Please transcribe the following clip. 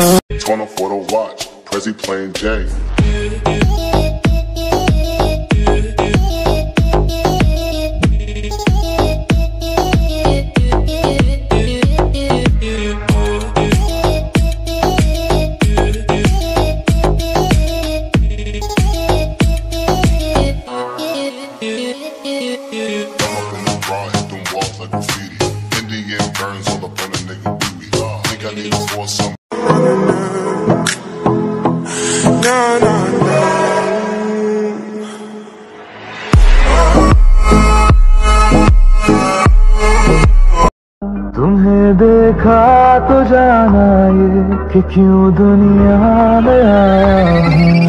Turn off for the watch, Prezi playing Jay. तुम्हें देखा तो जाना ये कि क्यों दुनिया में आया हूँ।